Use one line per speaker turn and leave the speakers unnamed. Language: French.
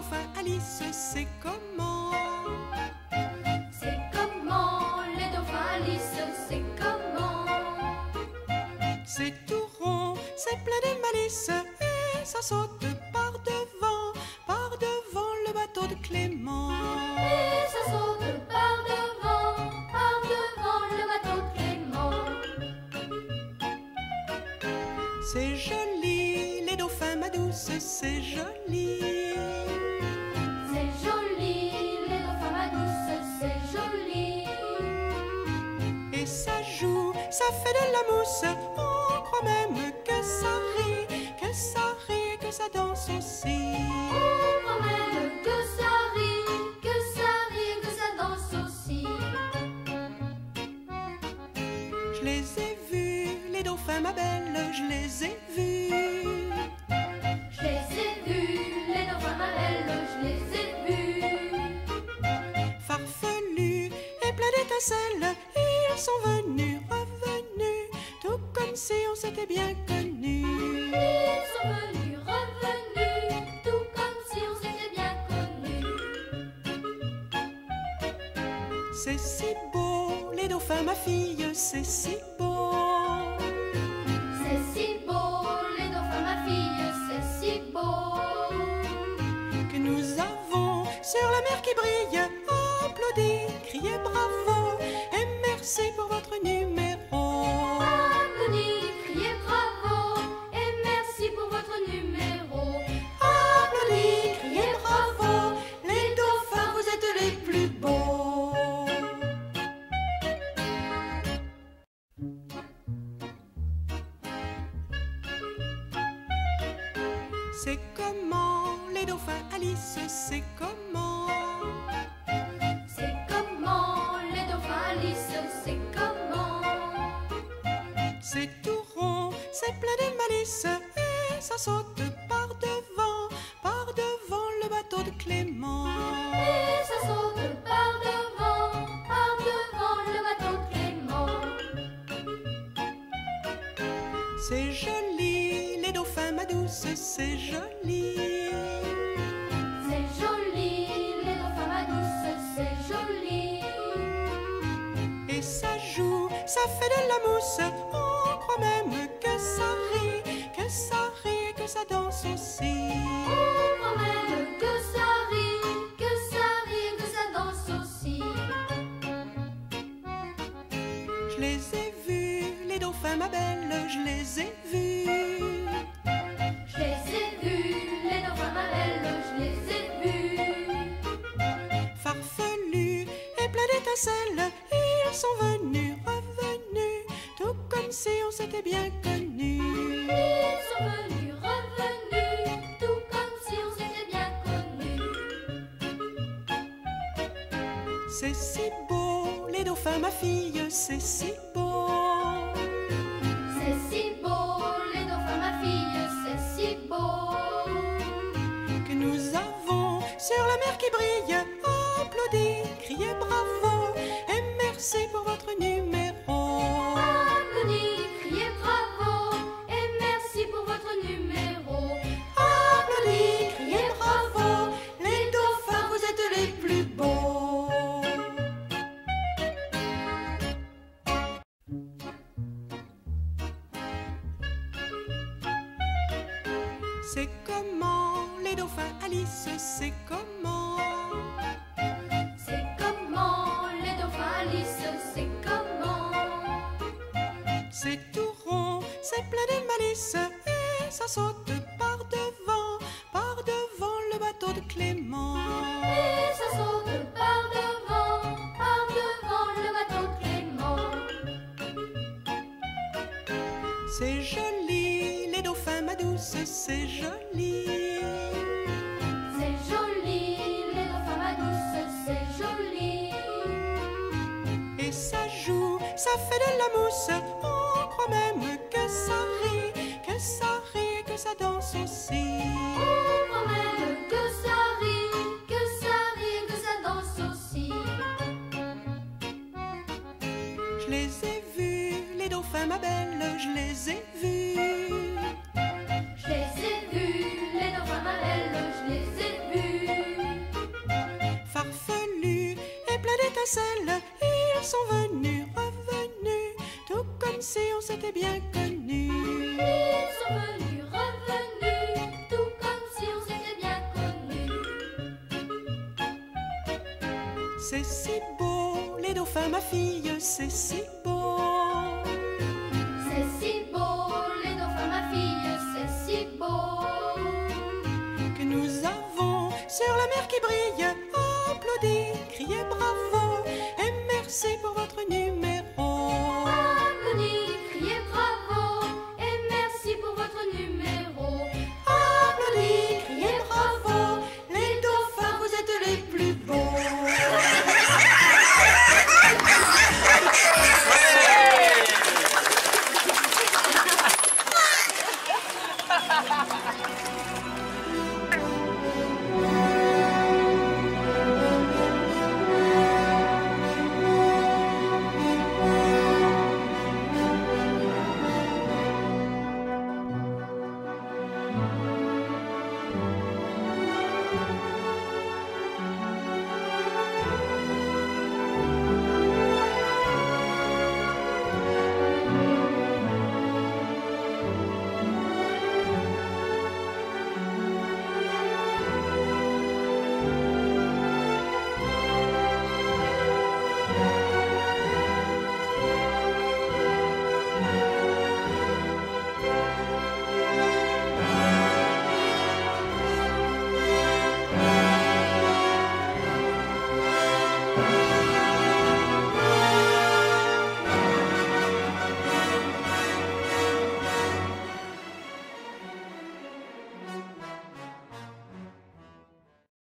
dauphins, Alice, c'est comment?
C'est comment les dauphins, Alice, c'est comment?
C'est tout rond, c'est plein de malice, et ça saute par devant le bateau de Clément.
Et ça saute par devant le bateau de Clément.
C'est joli, les dauphins, ma douce, c'est joli.
C'est joli, les dauphins, ma douce, c'est joli.
Et ça joue, ça fait de la mousse, on croit même que ça rit, que ça rit, que ça danse aussi.
On croit même que ça rit, que ça rit, que ça danse aussi.
Je les ai vus, les dauphins, ma belle, je les ai vus.
Je les ai vus, les dauphins, ma belle, je les ai vus.
Farfelus et pleins d'étincelles, ils sont venus, revenus, tout comme si on s'était bien connus.
Ils sont venus, revenus, tout comme si on s'était bien connus.
C'est si beau, les dauphins, ma fille, c'est si beau.
C'est si beau, les dauphins, ma fille, c'est si beau.
Que nous avons sur la mer qui brille, applaudi, criez bravo, et merci pour votre numéro.
Applaudis, criez bravo, et merci pour votre numéro.
Applaudis, criez bravo, les dauphins, vous êtes les plus beaux. C'est comment, les dauphins, Alice, c'est comment?
C'est comment, les dauphins, Alice, c'est comment?
C'est tout rond, c'est plein de malice, et ça saute par devant le bateau de Clément.
Et ça saute par devant le bateau de Clément.
C'est joli, les dauphins, ma douce, c'est joli.
C'est joli, les dauphins, ma douce, c'est joli.
Et ça joue, ça fait de la mousse, on croit même que ça rit, que ça rit, que ça danse aussi.
On croit même que ça rit, que ça rit, que ça danse aussi.
Je les ai vus, les dauphins, ma belle, je les ai vus.
Je les ai vus, les dauphins, ma belle, je les ai vus.
Farfelus et pleins d'étincelles, ils sont venus, revenus, tout comme si on s'était bien connus.
Ils sont venus, revenus, tout comme si on s'était bien connus.
C'est si beau, les dauphins, ma fille, c'est si beau.
C'est si beau, les dauphins, ma fille, c'est si beau.
Que nous avons sur la mer qui brille, applaudi, criez bravo, et merci pour votre numéro.
Applaudis, criez bravo, et merci pour votre numéro.
Applaudis, criez bravo, les dauphins, vous êtes les plus beaux. C'est comment, les dauphins, Alice, c'est comment?
C'est comment, les dauphins, Alice, c'est comment?
C'est tout rond, c'est plein de malice, et ça saute par devant le bateau de Clément.
Et ça saute par devant le bateau de Clément.
C'est joli, les dauphins, ma douce, c'est joli.
C'est joli, les dauphins, ma douce, c'est joli.
Et ça joue, ça fait de la mousse, on croit même que ça rit, que ça rit, que ça danse aussi.
On croit même que ça rit, que ça rit, que ça danse aussi.
Je les ai vus, les dauphins, ma belle, je les ai vus.
Je les ai vus, les dauphins, ma belle, je les ai vus.
étincelle, ils sont venus, revenus, tout comme si on s'était bien connus.
Ils sont venus, revenus, tout comme si on s'était bien connus.
C'est si beau, les dauphins, ma fille, c'est si beau.
C'est si beau, les dauphins, ma fille, c'est si beau.
Que nous avons sur la mer qui brille